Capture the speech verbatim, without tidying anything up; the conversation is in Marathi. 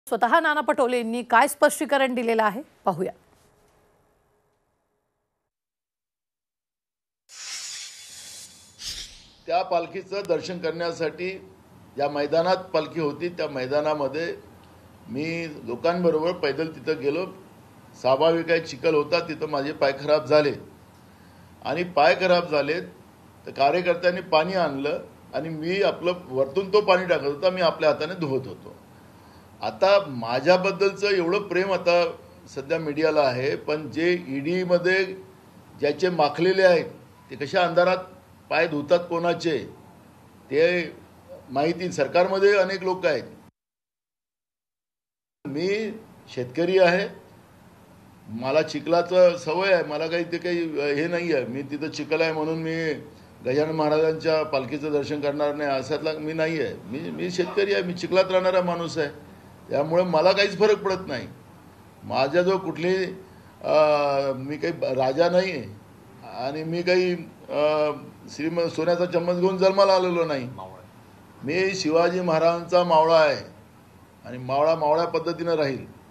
स्वतः नाना पटोलेंनी काय स्पष्टीकरण दिलेलं आहे पाहूया। त्या पालखीचं दर्शन करण्यासाठी ज्या मैदानात पालखी होती त्या मैदानामध्ये मी लोकांबरोबर पैदल तिथं गेलो। स्वाभाविक आहे चिखल होता, तिथं माझे पाय खराब झाले आणि पाय खराब झाले तर कार्यकर्त्यांनी पाणी आणलं आणि मी आपलं वरतून तो पाणी टाकत होता, मी आपल्या हाताने धुवत होतो। आता माझ्याबद्दलचं एवढं प्रेम आता सध्या मीडियाला आहे, पण जे ईडी मध्ये ज्याचे माखलेले आहेत ते कशा अंधारात पाय धुतात कोणाचे ते माहिती सरकारमध्ये अनेक लोक आहेत। मी शेतकरी आहे, मला चिखलाचं सवय आहे, मला काही ते काही हे नाही आहे। मी तिथं चिखल आहे म्हणून मी गजानन महाराजांच्या पालखीचं दर्शन करणार नाही असातला मी नाही आहे। मी मी शेतकरी आहे, मी चिखलात राहणारा माणूस आहे, त्यामुळे मला काहीच फरक पडत नाही। माझ्या जो कुठली मी काही राजा नाही आहे आणि मी काही श्रीमंत सोन्याचा चम्मच घेऊन जन्माला आलेलो नाही। मी शिवाजी महाराजांचा मावळा आहे आणि मावळा मावळ्या पद्धतीने राहील।